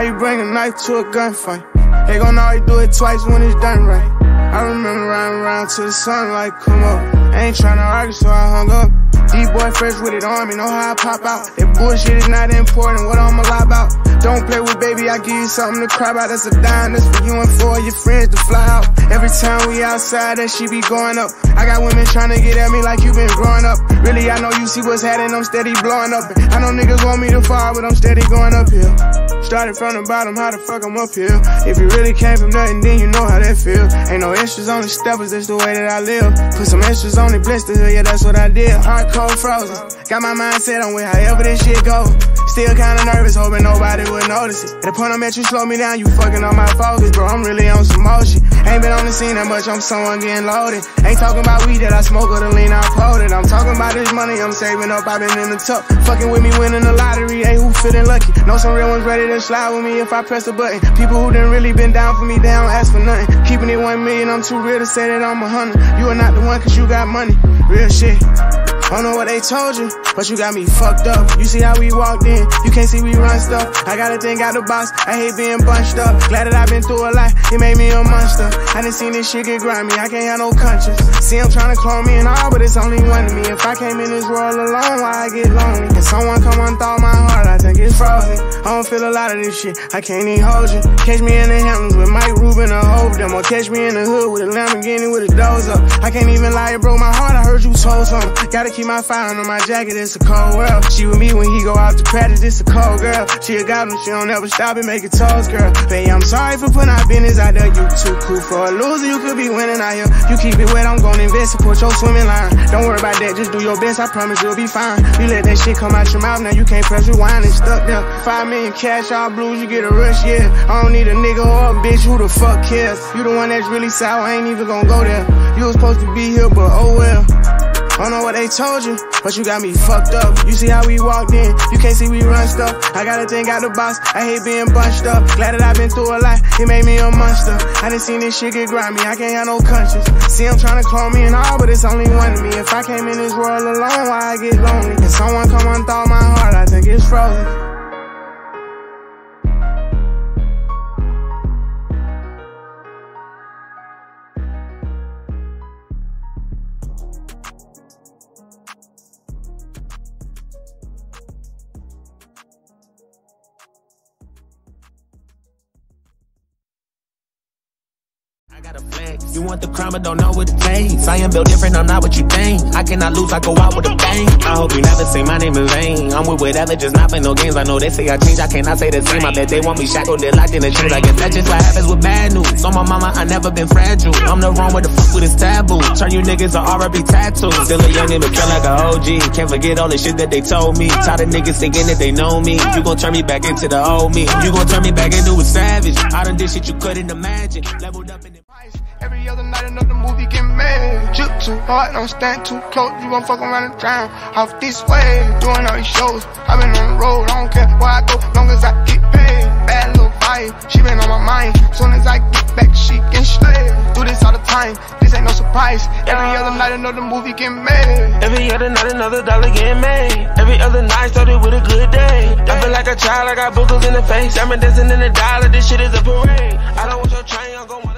How you bring a knife to a gunfight? They gon' always do it twice when it's done right. I remember riding around till the sunlight come up. I ain't tryna argue, so I hung up. D-boy fresh with it on me, know how I pop out. That bullshit is not important, what I'ma lie about. Don't play with baby, I give you something to cry about. That's a dime, that's for you and for your friends to fly out. Every time we outside, that shit be going up. I got women tryna get at me like you been growing up. Really, I know you see what's happening, I'm steady blowing up. I know niggas want me to fall, but I'm steady going uphill. Started from the bottom, how the fuck I'm up here? If you really came from nothing, then you know how that feel. Ain't no extras on the steppers, that's the way that I live. Put some extras on the blisters, yeah, that's what I did. Hardcore frozen, got my mindset on with however this shit go. Still kinda nervous, hoping nobody would notice it. At the point I'm at, you slow me down, you fucking on my focus, bro. I'm really on some motion. Ain't been on the scene that much, I'm someone getting loaded. Ain't talking about weed that I smoke or the lean I pulled it. I'm talking about this money I'm saving up, I've been in the tuck. Fucking with me winning the lottery, ain't who feeling lucky. Know some real ones ready to slide with me if I press a button. People who done really been down for me, they don't ask for nothing. Keeping it 1 million, I'm too real to say that I'm 100. You are not the one cause you got money, real shit. I don't know what they told you, but you got me fucked up. You see how we walked in, you can't see we run stuff. I gotta think out the box, I hate being bunched up. Glad that I've been through a lot, it made me a monster. I done seen this shit get grimy, I can't have no conscience. See I'm tryna clone me and all, but it's only one to me. If I came in this world alone, why I get lonely? If someone come unthaw my heart, I think it's frozen. I don't feel a lot of this shit, I can't even hold you. Catch me in the Hamptons with Mike Rubin or Hov them, or catch me in the hood with a Lamborghini with a doors up. I can't even lie, it broke my heart, I heard you told something. Gotta keep my fire under my jacket, it's a cold world. She with me when he go out to practice, it's a cold girl. She a goblin, she don't ever stop and make it toes, girl. Baby, I'm sorry for putting our business out there. You too cool for a loser, you could be winning out here. You keep it wet, I'm gonna invest, support your swimming line. Don't worry about that, just do your best, I promise you'll be fine. You let that shit come out your mouth, now you can't press rewind, it's stuck there. 5 million cash, all blues, you get a rush, yeah. I don't need a nigga or a bitch, who the fuck cares? You the one that's really sour, I ain't even gonna go there. You was supposed to be here, but oh well. I don't know what they told you, but you got me fucked up. You see how we walked in, you can't see we run stuff. I gotta think out the box, I hate being bunched up. Glad that I've been through a lot, it made me a monster. I done seen this shit get grimy, I can't have no conscience. See I'm tryna clone me and all, but it's only one to me. If I came in this world alone, why I get lonely? If someone come unthaw my heart, I think it's frozen. You want the crime but don't know what it takes. I am built different, I'm not what you think. I cannot lose, I go out with a bang. I hope you never say my name in vain. I'm with whatever, just not play no games. I know they say I change, I cannot say the same. I bet they want me shackled, they're locked in the chains. I guess that's just what happens with bad news. On my mama, I never been fragile. I'm the wrong with the fuck with this taboo. Turn you niggas to R&B tattoos. Still a youngin' but feel like a OG. Can't forget all the shit that they told me. Tired of niggas thinking that they know me. You gon' turn me back into the old me. You gon' turn me back into a savage. I done did shit you couldn't imagine. Leveled up in the every other night another movie get made. Drip too hard, don't stand too close. You gon' fuck around and drown off this way. Doing all these shows, I been on the road. I don't care where I go, long as I get paid. Bad little vibe, she been on my mind. Soon as I get back, she get slayed. Do this all the time, this ain't no surprise. Every other night another movie get made. Every other night another dollar get made. Every other night started with a good day. I feel like a child, I got boogers in the face. I'm dancing in the dollar, this shit is a parade. I don't want your train, I'm gon'